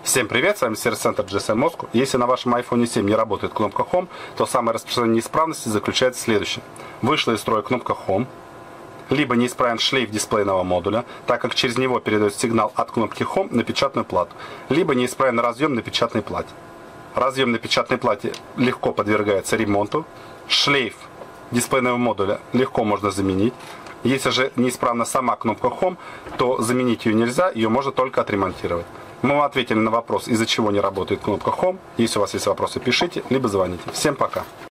Всем привет, с вами сервис-центр GSM Moscow. Если на вашем iPhone 7 не работает кнопка Home, то самая распространенная неисправность заключается в следующем. Вышла из строя кнопка Home, либо неисправен шлейф дисплейного модуля, так как через него передает сигнал от кнопки Home на печатную плату, либо неисправен разъем на печатной плате. Разъем на печатной плате легко подвергается ремонту, шлейф дисплейного модуля легко можно заменить. Если же неисправна сама кнопка Home, то заменить ее нельзя, ее можно только отремонтировать. Мы вам ответили на вопрос, из-за чего не работает кнопка Home. Если у вас есть вопросы, пишите, либо звоните. Всем пока!